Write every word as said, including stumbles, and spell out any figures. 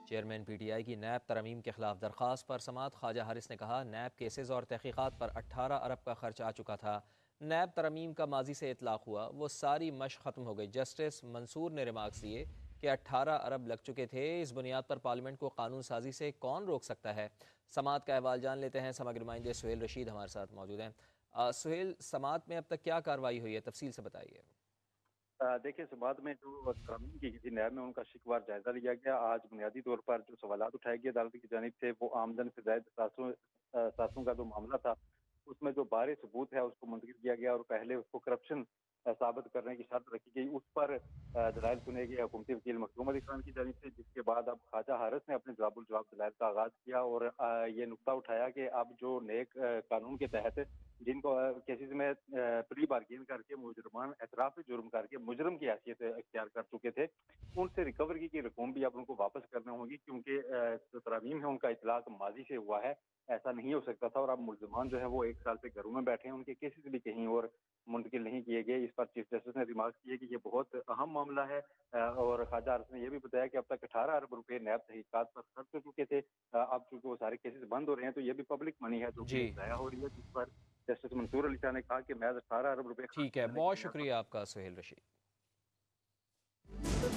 Chairman P T I کی NAB ترمیم کے خلاف درخواست پر سماعت، خواجہ حارث نے کہا نیب کیسز اور تحقیقات پر اٹھارہ ارب کا خرچ آ چکا تھا، نیب ترمیم کا ماضی سے اطلاق ہوا، وہ ساری مشق ختم ہو گئی۔ جسٹس منصور نے ریمارکس دیے کہ اٹھارہ ارب لگ چکے تھے، اس بنیاد پر پارلیمنٹ کو قانون سازی سے کون روک سکتا ہے؟ سماعت کا احوال جان لیتے ہیں، سماعت نمائندے سہیل رشید ہمارے ساتھ موجود ہیں۔ آ، سہیل، سماعت میں اب تک کیا کارروائی ہوئی ہے، تفصیل سے بتائیے۔ دیکھیں، سماعت میں جو ترامیم کی گئی تھی نیب میں ان کا شکوار جائزہ لیا گیا۔ آج بنیادی طور پر جو سوالات اٹھائے گئے عدالت کی جانب سے وہ آمدن سے زائد ساسوں ساسوں کا جو معاملہ تھا اس میں جو بار ثبوت ہے اس کو منتقل کیا گیا اور پہلے اس کو کرپشن ثابت کرنے کی شرط رکھی گئی، اس پر دلائل سنے گئے حکومتی وکیل مخدوم علی خان کی جانب سے، جس کے بعد اب خواجہ حارث نے اپنے جواب الجواب دلائل کا آغاز کیا اور یہ نقطہ اٹھایا کہ اب جو نیک قانون کے تحت جن کو کیسز میں پری بارگین کر کے مجرمان اعتراف جرم کر کے مجرم کی حیثیت اختیار کر چکے تھے، ان سے ریکوری کی رقوم بھی اب ان کو واپس کرنا ہوگی، کیونکہ جو ترامیم ہے ان کا اطلاق ماضی سے ہوا ہے، ایسا نہیں ہو سکتا تھا، اور اب ملزمان جو ہے وہ ایک سال سے گھروں میں بیٹھے ہیں، ان کے کیسز بھی کہیں اور منتقل نہیں کیے گئے۔ اس پر چیف جسٹس نے ریمارک کیے کہ یہ بہت اہم معاملہ ہے، اور خواجہ حارث نے یہ بھی بتایا کہ اب تک اٹھارہ ارب روپے نیب تحقیقات پر خرچ ہو چکے تھے، اب چونکہ وہ سارے کیسز بند ہو رہے ہیں تو یہ بھی پبلک منی ہے جو کہ جی ضائع ہو رہی ہے، جس پر جسٹس منصور علی شاہ نے کہا کہ محض اٹھارہ ارب روپے خرچ ٹھیک ہے، کرنے کی بہت بنیاد پر شکریہ آپ کا سہیل رشید۔